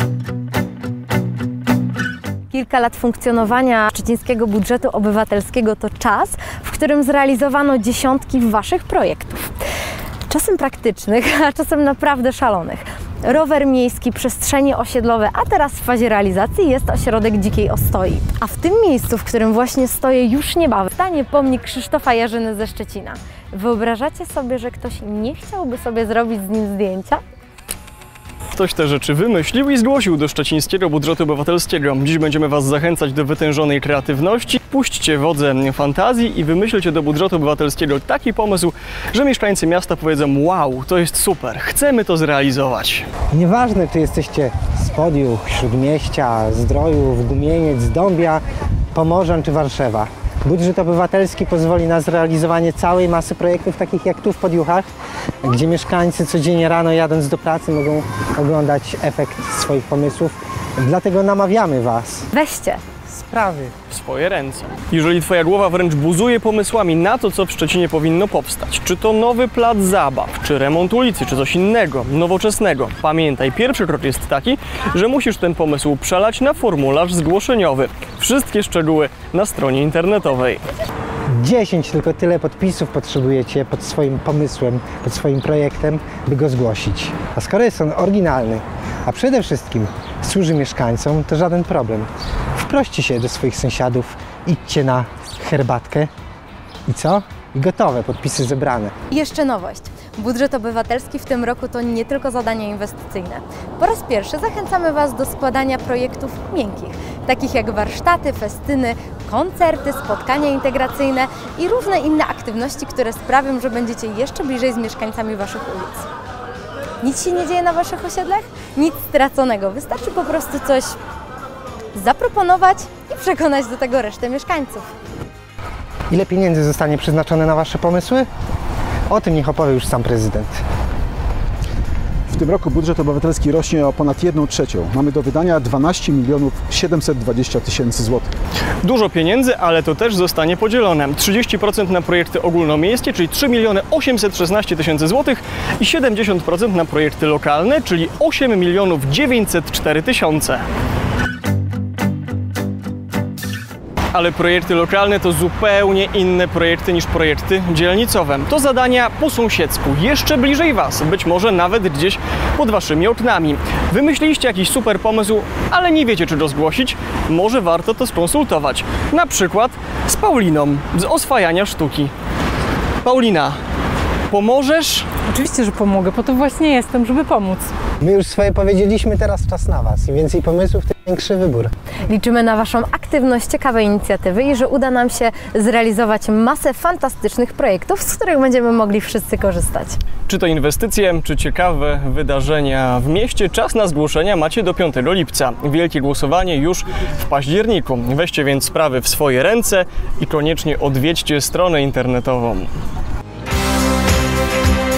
Kilka lat funkcjonowania szczecińskiego budżetu obywatelskiego to czas, w którym zrealizowano dziesiątki waszych projektów. Czasem praktycznych, a czasem naprawdę szalonych. Rower miejski, przestrzenie osiedlowe, a teraz w fazie realizacji jest ośrodek Dzikiej Ostoi. A w tym miejscu, w którym właśnie stoję już niebawem, stanie pomnik Krzysztofa Jarzyny ze Szczecina. Wyobrażacie sobie, że ktoś nie chciałby sobie zrobić z nim zdjęcia? Ktoś te rzeczy wymyślił i zgłosił do szczecińskiego budżetu obywatelskiego. Dziś będziemy was zachęcać do wytężonej kreatywności. Puśćcie wodze fantazji i wymyślcie do budżetu obywatelskiego taki pomysł, że mieszkańcy miasta powiedzą: wow, to jest super, chcemy to zrealizować. Nieważne, czy jesteście z Podjuch, Śródmieścia, Zdrojów, Gumieniec, Dąbia, Pomorzan czy Warszawa. Budżet obywatelski pozwoli na zrealizowanie całej masy projektów, takich jak tu w Podjuchach, gdzie mieszkańcy codziennie rano jadąc do pracy mogą oglądać efekt swoich pomysłów. Dlatego namawiamy was. Weźcie Sprawy w swoje ręce. Jeżeli twoja głowa wręcz buzuje pomysłami na to, co w Szczecinie powinno powstać, czy to nowy plac zabaw, czy remont ulicy, czy coś innego, nowoczesnego, pamiętaj, pierwszy krok jest taki, że musisz ten pomysł przelać na formularz zgłoszeniowy. Wszystkie szczegóły na stronie internetowej. 10, tylko tyle podpisów potrzebujecie pod swoim pomysłem, pod swoim projektem, by go zgłosić. A skoro jest on oryginalny, a przede wszystkim służy mieszkańcom, to żaden problem. Wproście się do swoich sąsiadów, idźcie na herbatkę i co? I gotowe, podpisy zebrane. I jeszcze nowość. Budżet obywatelski w tym roku to nie tylko zadania inwestycyjne. Po raz pierwszy zachęcamy was do składania projektów miękkich, takich jak warsztaty, festyny, koncerty, spotkania integracyjne i różne inne aktywności, które sprawią, że będziecie jeszcze bliżej z mieszkańcami waszych ulic. Nic się nie dzieje na waszych osiedlach? Nic straconego. Wystarczy po prostu coś zaproponować i przekonać do tego resztę mieszkańców. Ile pieniędzy zostanie przeznaczone na wasze pomysły? O tym niech opowie już sam prezydent. W tym roku budżet obywatelski rośnie o ponad 1/3. Mamy do wydania 12 720 000 złotych. Dużo pieniędzy, ale to też zostanie podzielone. 30% na projekty ogólnomiejskie, czyli 3 816 000 złotych i 70% na projekty lokalne, czyli 8 904 000. Ale projekty lokalne to zupełnie inne projekty niż projekty dzielnicowe. To zadania po sąsiedzku, jeszcze bliżej was, być może nawet gdzieś pod waszymi oknami. Wymyśliliście jakiś super pomysł, ale nie wiecie, czy go zgłosić? Może warto to skonsultować. Na przykład z Pauliną z Oswajania Sztuki. Paulina, pomożesz? Oczywiście, że pomogę, po to właśnie jestem, żeby pomóc. My już swoje powiedzieliśmy, teraz czas na was. Im więcej pomysłów, tym większy wybór. Liczymy na waszą aktywność, ciekawe inicjatywy i że uda nam się zrealizować masę fantastycznych projektów, z których będziemy mogli wszyscy korzystać. Czy to inwestycje, czy ciekawe wydarzenia w mieście, czas na zgłoszenia macie do 5 lipca. Wielkie głosowanie już w październiku. Weźcie więc sprawy w swoje ręce i koniecznie odwiedźcie stronę internetową.